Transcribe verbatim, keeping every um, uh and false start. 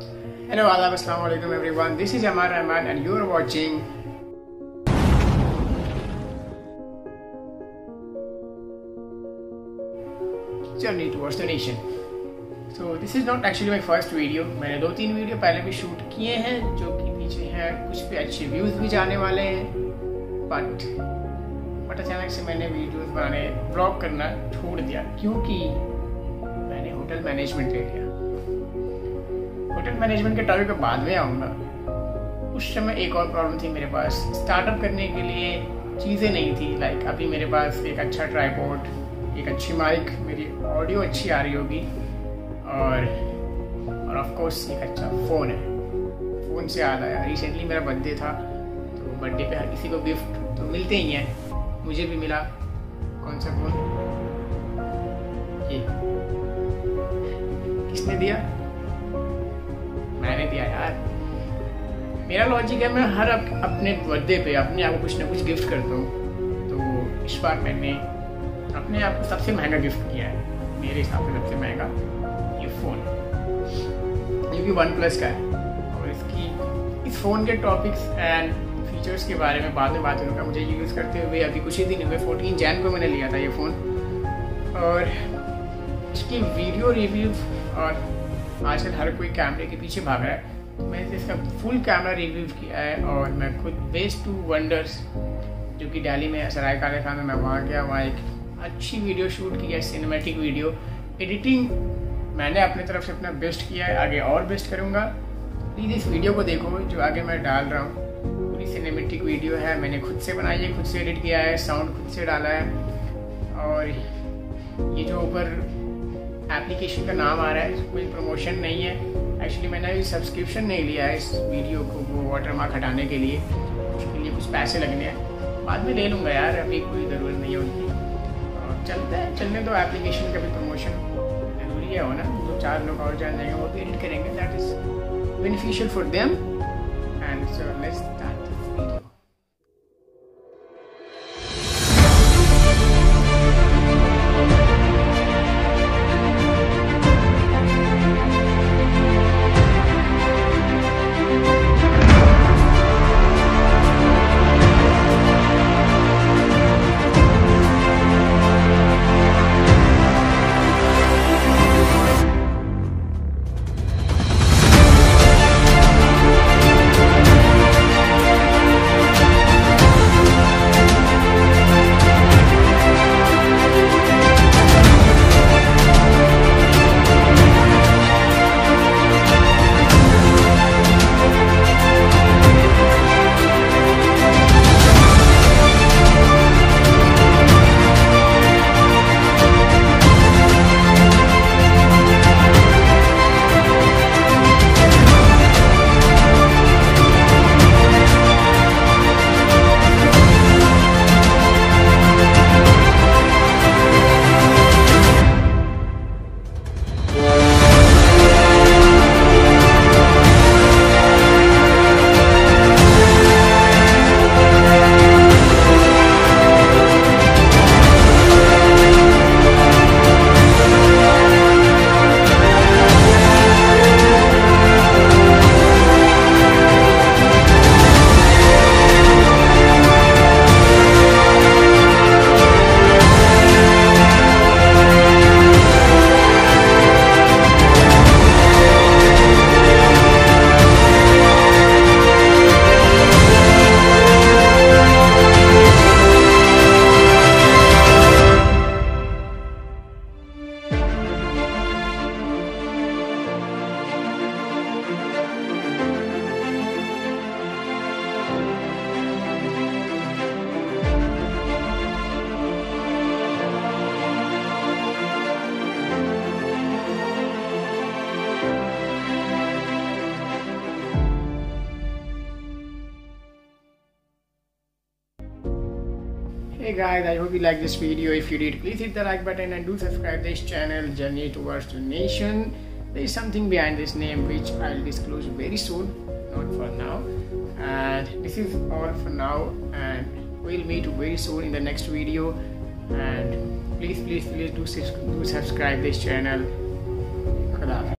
Hello, Adab, Assalamu alaikum everyone. This is M R Rehman and you are watching Journey Towards the Nation. So this is not actually my first video. मैंने दो तीन video पहले भी shoot किए हैं जो कि पीछे हैं, कुछ पे अच्छे व्यूज़ भी जाने वाले हैं, बट बट अचानक से मैंने वीडियोस बनाने ब्लॉग करना छोड़ दिया क्योंकि मैंने होटल मैनेजमेंट ले लिया। होटल मैनेजमेंट के टॉपिक पे बाद में आऊँगा। उस समय एक और प्रॉब्लम थी मेरे पास, स्टार्टअप करने के लिए चीज़ें नहीं थी। लाइक अभी मेरे पास एक अच्छा ट्राइपॉड, एक अच्छी माइक, मेरी ऑडियो अच्छी आ रही होगी और और ऑफ कोर्स एक अच्छा फ़ोन है। फ़ोन से याद आया, रिसेंटली मेरा बर्थडे था, तो बर्थडे पे हर किसी को गिफ्ट तो मिलते ही हैं। मुझे भी मिला। कौन सा फ़ोन? ये किसने दिया? मैंने दिया यार। मेरा लॉजिक है, मैं हर अप, अपने बर्थडे पे अपने आप को कुछ ना कुछ गिफ्ट करता हूँ। तो इस बार मैंने अपने आप को सबसे महंगा गिफ्ट किया है, मेरे हिसाब से सबसे महंगा ये फ़ोन, जो कि वन प्लस का है। और इसकी इस फ़ोन के टॉपिक्स एंड फीचर्स के बारे में बाद में बात करूँगा। मुझे यूज़ करते हुए अभी कुछ ही दिन हुए, फोर्टीन जैन को मैंने लिया था ये फ़ोन, और इसकी वीडियो रिव्यू, और आजकल हर कोई कैमरे के पीछे भाग रहा है, तो मैंने इसका फुल कैमरा रिव्यू किया है। और मैं खुद बेस्ट टू वंडर्स जो कि दिल्ली में सराय काले खान में मैं वहाँ गया, वहाँ एक अच्छी वीडियो शूट की है, सिनेमैटिक वीडियो एडिटिंग मैंने अपने तरफ से अपना बेस्ट किया है, आगे और बेस्ट करूँगा। प्लीज़ इस वीडियो को देखो जो आगे मैं डाल रहा हूँ। पूरी सिनेमैटिक वीडियो है, मैंने खुद से बनाई है, खुद से एडिट किया है, साउंड खुद से डाला है। और ये जो ऊपर एप्लीकेशन का नाम आ रहा है, कोई प्रमोशन नहीं है। एक्चुअली मैंने अभी सब्सक्रिप्शन नहीं लिया है इस वीडियो को वो वाटरमार्क हटाने के लिए, उसके लिए कुछ पैसे लगने हैं, बाद में ले लूँगा यार, अभी कोई ज़रूरत नहीं है उनकी। और चलते हैं, चलने दो। एप्लीकेशन का भी प्रमोशन ज़रूरी है हो ना, दो चार लोग और जान जाएंगे, वो भी एडिट करेंगे, that is beneficial for them. And so let's start this video. Hey guys, I hope you like this video. If you did, please hit the like button and do subscribe this channel, Journey Towards the Nation. There is something behind this name which I'll disclose very soon, not for now. And this is all for now, and we'll meet very soon in the next video. And please, please, please do, do subscribe this channel. Khuda.